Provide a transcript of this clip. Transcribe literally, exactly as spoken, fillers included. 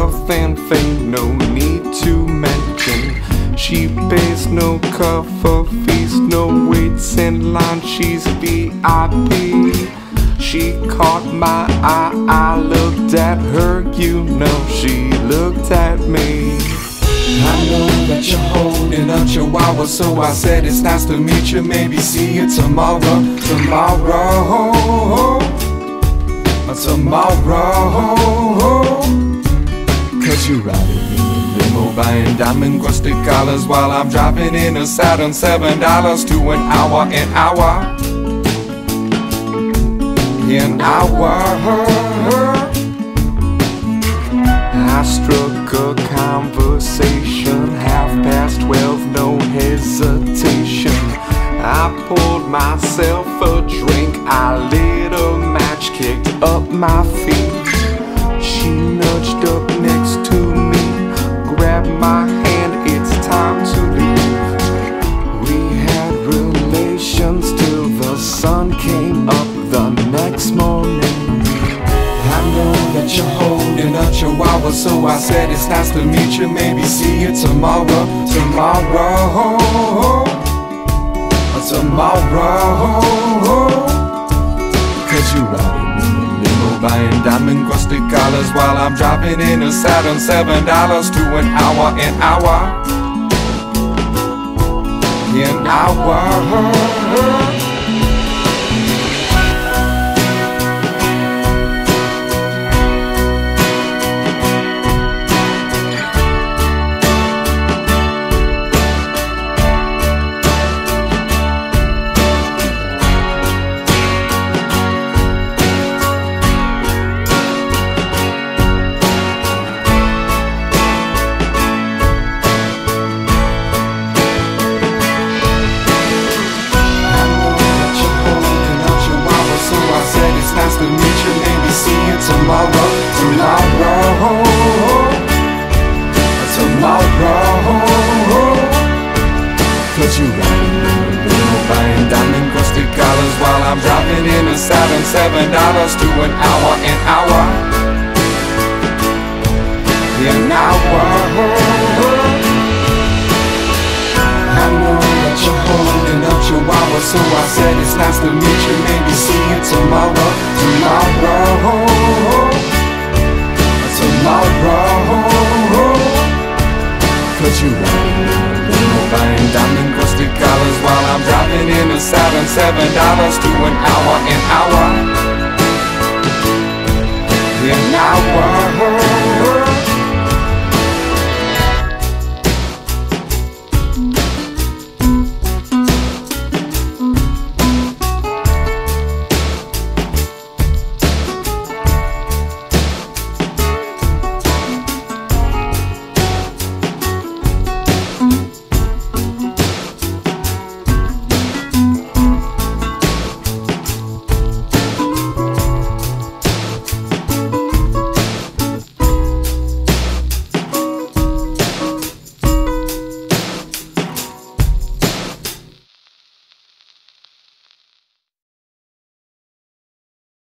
wealth and fame, no need to mention. She pays no cover fees, no waits in line, she's V I P. She caught my eye, I looked at her, you know she looked at me. I know that you're holding a chihuahua, so I said it's nice to meet you, maybe see you tomorrow. Tomorrow, tomorrow. Cause you're riding in the limo, buying diamond crusted collars, while I'm driving in a Saturn, seven dollars to an hour, an hour, an hour. I struck a conversation, half past twelve, no hesitation. I poured myself a drink, I lit a match, kicked up my feet. She nudged up next to me, grabbed my hand, it's time to leave. We had relations till the sun came up the next morning. I know that you're holding a chihuahua, so I said it's nice to meet you, maybe see you tomorrow. Tomorrow, tomorrow. Cause you're riding in the limo, buying diamond crusted collars, while I'm driving in a Saturn, seven dollars to an hour, an hour, an hour. Tomorrow, tomorrow, tomorrow. Cause you're riding in the limo, buying diamond crusted collars, while I'm driving in a Saturn, seven dollars to an hour, an hour, an hour. I know that you're holding up chihuahua, so I said it's nice to meet you, maybe see you tomorrow. Tomorrow, tomorrow. Cause you're riding in the limo, buying diamond crusted collars, while I'm driving in a Saturn, seven dollars to an hour, an hour, an hour.